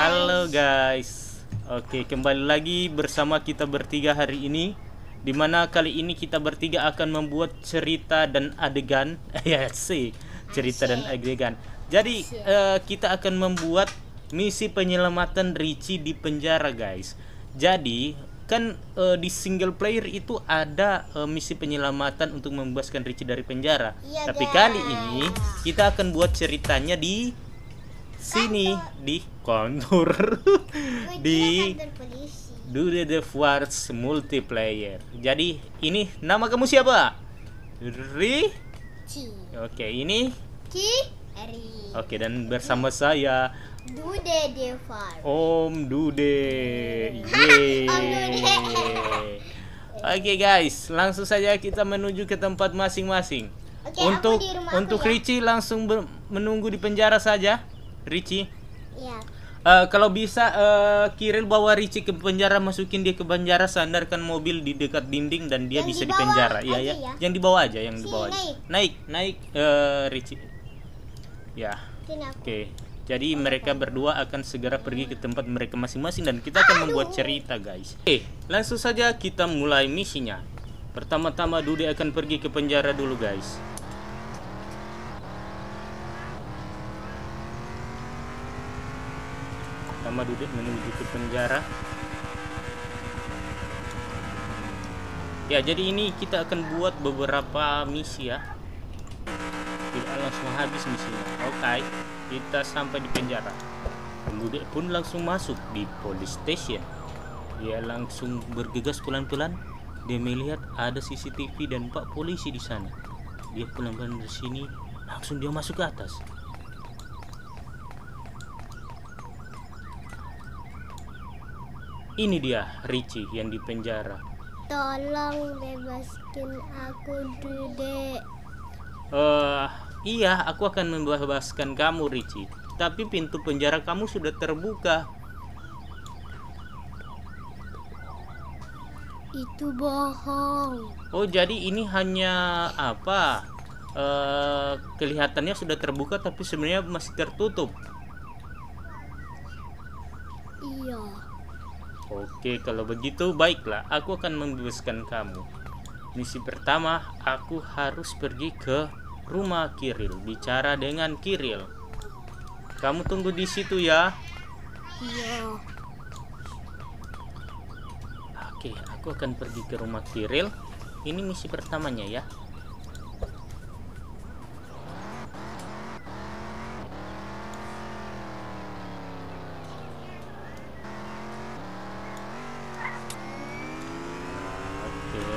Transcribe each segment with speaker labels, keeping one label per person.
Speaker 1: Halo guys. Oke, kembali lagi bersama kita bertiga hari ini. Dimana kali ini kita bertiga akan membuat cerita dan adegan. Ya sih, cerita dan adegan. Jadi kita akan membuat misi penyelamatan Richie di penjara guys. Jadi kan di single player itu ada misi penyelamatan untuk membebaskan Richie dari penjara.
Speaker 2: Iya,
Speaker 1: Tapi
Speaker 2: guys.
Speaker 1: kali ini kita akan buat ceritanya di sini di kantor di
Speaker 2: kantor polisi.
Speaker 1: Dude the Wars multiplayer. Jadi ini nama kamu siapa?
Speaker 2: Ci.
Speaker 1: Oke, ini
Speaker 2: Eri.
Speaker 1: oke, dan bersama saya
Speaker 2: Dude Devar.
Speaker 1: Om Dude.
Speaker 2: Om Dude.
Speaker 1: Oke guys, langsung saja kita menuju ke tempat masing-masing.
Speaker 2: Oke,
Speaker 1: Untuk
Speaker 2: aku di rumah
Speaker 1: untuk
Speaker 2: aku ya.
Speaker 1: Richie langsung menunggu di penjara saja. Richie.
Speaker 2: Iya.
Speaker 1: Kalau bisa Kiril bawa Richie ke penjara, masukin dia ke penjara, sandarkan mobil di dekat dinding dan dia
Speaker 2: Yang
Speaker 1: bisa
Speaker 2: di
Speaker 1: di
Speaker 2: bawah
Speaker 1: penjara.
Speaker 2: aja
Speaker 1: Iya ya.
Speaker 2: ya?
Speaker 1: Yang di bawah aja, yang di
Speaker 2: Sini,
Speaker 1: bawah aja. Naik Richie. Ya.
Speaker 2: Sini aku.
Speaker 1: Oke. Jadi mereka berdua akan segera pergi ke tempat mereka masing-masing dan kita akan membuat cerita, guys. Oke, langsung saja kita mulai misinya. Pertama-tama Dude akan pergi ke penjara dulu, guys. Pertama Dude menuju ke penjara. Ya, jadi ini kita akan buat beberapa misi ya. Tidak langsung habis misinya. Oke, kita sampai di penjara. Dude pun langsung masuk di police station. Dia langsung bergegas pelan-pelan. Dia melihat ada CCTV dan Pak polisi di sana. Dia pelan-pelan dari sini, langsung dia masuk ke atas. Ini dia Richie yang di penjara.
Speaker 2: Tolong bebaskan aku, Dude.
Speaker 1: Iya, aku akan membebaskan kamu, Richie. Tapi pintu penjara kamu sudah terbuka.
Speaker 2: Itu bohong.
Speaker 1: Oh, jadi ini hanya apa? Kelihatannya sudah terbuka, tapi sebenarnya masih tertutup.
Speaker 2: Iya.
Speaker 1: Oke, kalau begitu baiklah. Aku akan membebaskan kamu. Misi pertama, aku harus pergi ke rumah Kiril. Bicara dengan Kiril. Kamu tunggu di situ ya.
Speaker 2: Iya.
Speaker 1: Oke, aku akan pergi ke rumah Kiril. Ini misi pertamanya ya. Oke.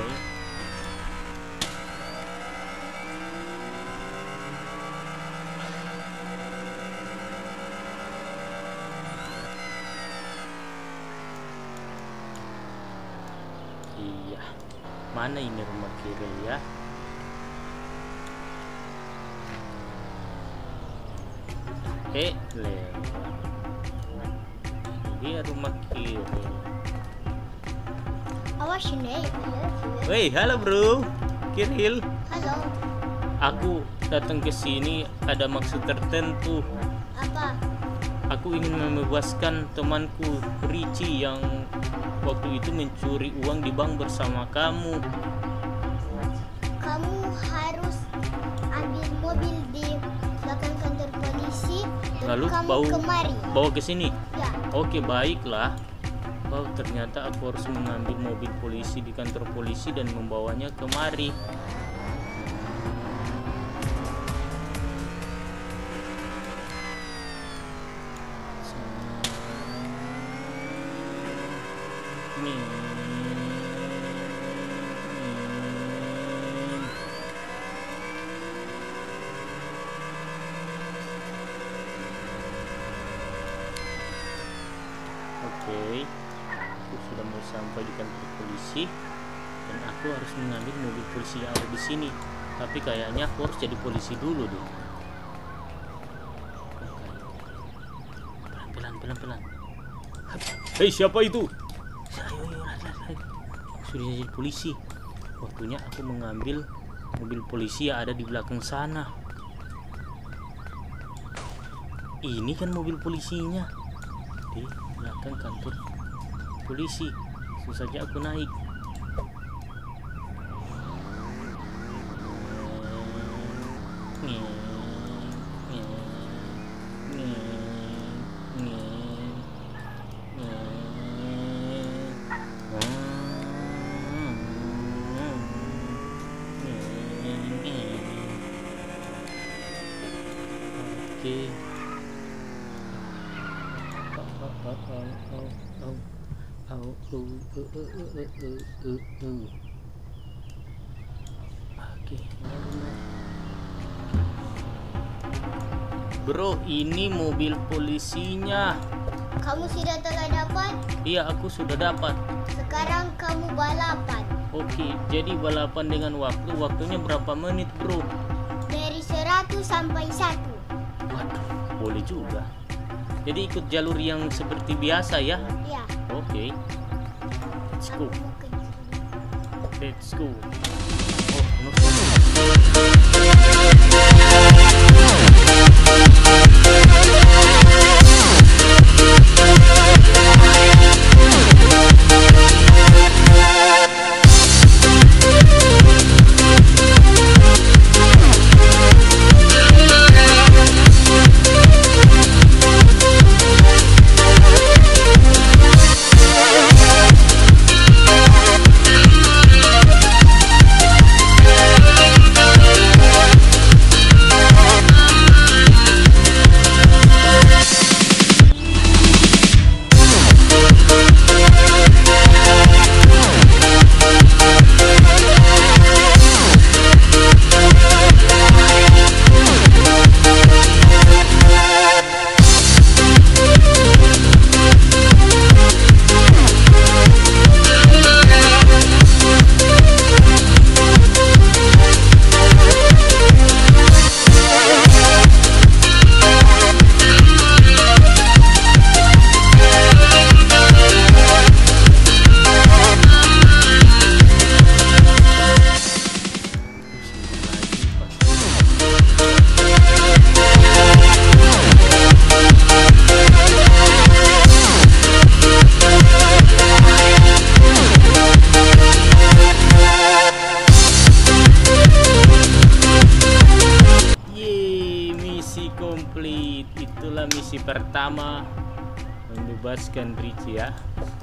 Speaker 1: Iya. Mana ini rumah Kiril ya? Dia rumah Kiril.
Speaker 2: Awas ini.
Speaker 1: Woi, halo bro. Kiril.
Speaker 2: Halo.
Speaker 1: Aku datang ke sini ada maksud tertentu.
Speaker 2: Apa?
Speaker 1: Aku ingin membebaskan temanku Richie yang waktu itu mencuri uang di bank bersama kamu.
Speaker 2: Kamu harus ambil mobil di belakang kantor polisi dan
Speaker 1: Lalu
Speaker 2: kamu kemari.
Speaker 1: bawa ke sini.
Speaker 2: Ya.
Speaker 1: Oke, baiklah. Oh, ternyata aku harus mengambil mobil polisi di kantor polisi dan membawanya kemari. Oke, aku sudah mau sampai di kantor polisi dan aku harus mengambil mobil polisi yang ada di sini. Tapi kayaknya aku harus jadi polisi dulu deh. Pelan-pelan. Hei, siapa itu? Ayo, aku sudah jadi polisi. Waktunya aku mengambil mobil polisi yang ada di belakang sana. Ini kan mobil polisinya. di belakang kantor polisi. Langsung saja aku naik. Oke. Oke. Bro, ini mobil polisinya.
Speaker 2: Kamu sudah telah dapat?
Speaker 1: Iya, aku sudah dapat.
Speaker 2: Sekarang kamu balapan.
Speaker 1: Oke, jadi balapan dengan waktu. Waktunya berapa menit, bro?
Speaker 2: Dari 100 sampai 1.
Speaker 1: Waduh, boleh juga. Jadi ikut jalur yang seperti biasa ya?
Speaker 2: Ya.
Speaker 1: Oke. Let's go.
Speaker 2: Aku mau ke
Speaker 1: Let's go. Oh, no. Komplit. Itulah misi pertama, membebaskan Richie ya.